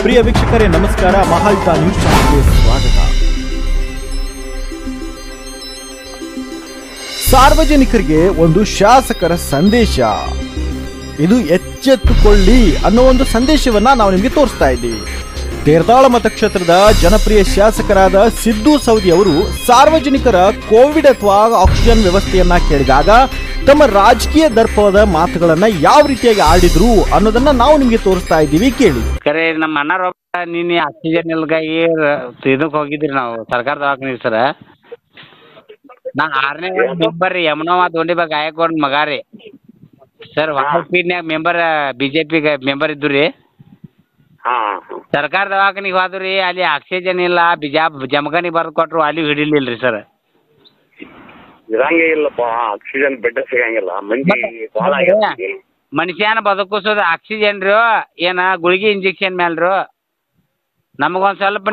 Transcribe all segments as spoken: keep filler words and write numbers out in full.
ಪ್ರಿಯ ವೀಕ್ಷಕರೇ ನಮಸ್ಕಾರ. ಮಹಾಯುತ ನ್ಯೂಸ್ ಚಾನೆಲ್ಗೆ ಸ್ವಾಗತ. ಸಾರ್ವಜನಿಕರಿಗೆ ಒಂದು ಶಾಸಕರ ಸಂದೇಶ. ಇದು ಎಚ್ಚೆತ್ತುಕೊಳ್ಳಿ ಅನ್ನೋ ಒಂದು ಸಂದೇಶವನ್ನ ನಾವು ನಿಮಗೆ ತೋರಿಸ್ತಾ ಇದ್ದೀವಿ. ತೇರದಾಳ ಮತಕ್ಷೇತ್ರದ ಜನಪ್ರಿಯ ಶಾಸಕರಾದ ಸಿದ್ದು ಸವದಿ ಅವರು ಸಾರ್ವಜನಿಕರ ಕೋವಿಡ್ ಅಥವಾ ಆಕ್ಸಿಜನ್ ವ್ಯವಸ್ಥೆಯನ್ನ ಕೇಳಿದಾಗ ತಮ್ಮ ರಾಜಕೀಯ ದರ್ಪದ ಮಾತುಗಳನ್ನ ಯಾವ ರೀತಿಯಾಗಿ ಆಡಿದ್ರು ಅನ್ನೋದನ್ನ ನಾವು ನಿಮ್ಗೆ ತೋರಿಸ್ತಾ ಇದ್ದೀವಿ, ಕೇಳಿ. ಕರೆ ನಮ್ಮ ಅಣ್ಣಾರ ನಿನ್ನೆ ಆಕ್ಸಿಜನ್ ಇಲ್ಗಾಗಿ ಇದಕ್ಕೆ ಹೋಗಿದ್ರಿ ನಾವು ಸರ್ಕಾರ ದವಾಖಾನೆ ಸರ. ನಾ ಆರನೇ ಮೆಂಬರ್ ರೀ ಯಮನೋವ ದೊಂಡಿಬಾ ಗಾಯಕವಾಡ್ ಮಗ ರೀ ಸರ್. ವಾಲ್ಪೀಡ್ನ್ಯಾಗ member B J P member ಇದ್ದು ರೀ. ಸರ್ಕಾರ ದವಾಖಾನಿಗೆ ಹೋದ್ರಿ ರೀ, ಅಲ್ಲಿ ಆಕ್ಸಿಜನ್ ಇಲ್ಲ, ಬಿಜಾ ಜಮಖಾನಿ ಬರ್ದು ಕೊಟ್ರು, ಅಲ್ಲಿ ಹಿಡಿಲಿಲ್ಲ ರೀ ಸರ್. ಇರಂಗೇ ಇಲ್ಲಪ್ಪ, ಆಕ್ಸಿಜನ್ ಬೆಡ್ ಸಿಗಂಗಿಲ್ಲ. ಮಂದಿ ಮನುಷ್ಯನ ಬದುಕಿಸೋದು ಆಕ್ಸಿಜನ್ ರೀ, ಏನ ಗುಳಿಗೆ ಇಂಜೆಕ್ಷನ್ ಮೇಲ್ರು. ನಮಗೊಂದ್ ಸ್ವಲ್ಪ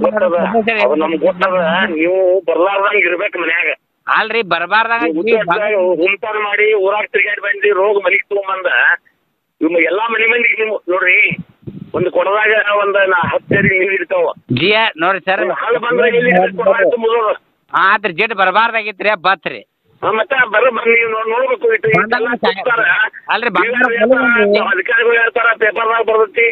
ನೀವು ಬರ್ಲಾರ್ದಂಗ ಇರ್ಬೇಕು ಮನ್ಯಾಗ. ಅಲ್ರಿ ಬರಬಾರ್ದಾಗ ಹುಂತಾರ ಮಾಡಿ ಊರಾಗ ತಿರ್ಗಾಡಿ ಬಂದಿ ರೋಗ ಮನಿಗ್ ತಗೊಂಬಂದ ಇವ್ ಎಲ್ಲಾ ಮನೆ ಮಂದಿಗೆ ನೀವು ನೋಡ್ರಿ, ಒಂದು ಕೊಡದಾಗ ಒಂದ್ ಹತ್ತು ಸೇರಿ ನೀರ್ ಇರ್ತಾವ. ಜಿಯ ನೋಡ್ರಿ ಸರ್, ಹಾಲು ಬಂದ್ರೆ ಆತ್ರಿ ಜಡ್ ಬರಬಾರ್ದಾಗಿತ್ರಿ ಬತ್ರಿ. ಮತ್ತೆ ಬರ ನೀವು ನೋಡ್ಬೇಕು. ಅಲ್ರಿ ಅಧಿಕಾರಿಗಳು ಹೇಳ್ತಾರ ಪೇಪರ್ದಾಗ ಬರ್ತೈತಿ,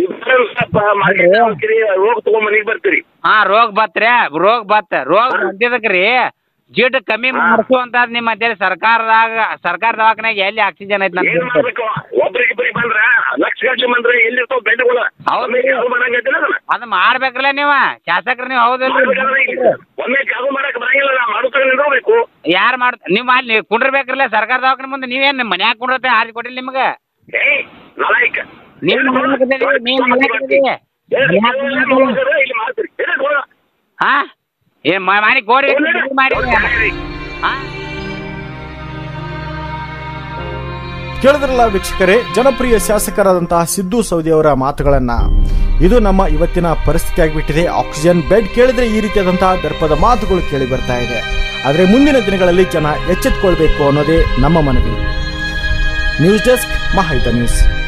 ರೋಗ ತಗೊಂಡ್ ಮನಿಗ್ ಬರ್ತೀರಿ. ಹಾ ರೋಗ ಬತ್ರಿ, ರೋಗ ಬತ್ತ ರೋಗ ಬಂದಿದಕ್ರಿ ಜಿಡ್ ಕಮ್ಮಿ ಮಾಡಿಸುವಂತ ನಿಮ್ಮ ಮಧ್ಯ ಸರ್ಕಾರದಾಗ ಸರ್ಕಾರ ದವಾಖಾನೆಗೆ ಎಲ್ಲಿ ಆಕ್ಸಿಜನ್ ಐತಿ ಒಬ್ರಿಗಿಬ್ರಿಗೆ ಬಂದ್ರ ಲಕ್ಷ ಗಂಟೆ ಬಂದ್ರೆ ಎಲ್ಲಿರ್ತಾವ ಬೆಡ್ಗಳು. ಅದ್ ಮಾಡ್ಬೇಕ್ರಲ್ಲ ನೀವ ಶಾಸಕರು, ನೀವು ಹೌದಿಲ್ಲ ಒಮ್ಮೆ ಚಾಲು ಮಾಡಕ್ ಬರಂಗಿಲ್ಲ, ಮಾಡುತ್ತ ನಿಂದ್ರಬೇಕು. ಯಾರು ಮಾಡ್ ನೀವ್ ಅಲ್ಲಿ ಕುಂಡ್ರಬೇಕ್ರಲ್ಲ ಸರ್ಕಾರ ದವಾಖಾನೆ ಮುಂದೆ. ನೀವೇನ್ ಮನ್ಯಾಗ ಕುಂಡ್ರತೆ ಹಾರಿ ಕೊಟ್ಟಿಲ್ಲ ನಿಮ್ಗ. ನಲಾಯ್ಕ ನೀವು ಹಾ ಏನ್ ಮಾಡಿ ಗೋರಿ ಮಾಡಿ ಕೇಳಿದ್ರಲ್ಲ ವೀಕ್ಷಕರೇ, ಜನಪ್ರಿಯ ಶಾಸಕರಾದಂತಹ ಸಿದ್ದು ಸವದಿ ಅವರ ಮಾತುಗಳನ್ನ. ಇದು ನಮ್ಮ ಇವತ್ತಿನ ಪರಿಸ್ಥಿತಿ ಆಗಿಬಿಟ್ಟಿದೆ. ಆಕ್ಸಿಜನ್ ಬೆಡ್ ಕೇಳಿದ್ರೆ ಈ ರೀತಿಯಾದಂತಹ ದರ್ಪದ ಮಾತುಗಳು ಕೇಳಿ ಬರ್ತಾ ಇದೆ. ಆದ್ರೆ ಮುಂದಿನ ದಿನಗಳಲ್ಲಿ ಜನ ಎಚ್ಚೆತ್ತುಕೊಳ್ಬೇಕು ಅನ್ನೋದೇ ನಮ್ಮ ಮನವಿ. ನ್ಯೂಸ್ ಡೆಸ್ಕ್, ಮಹಾಯುತ ನ್ಯೂಸ್.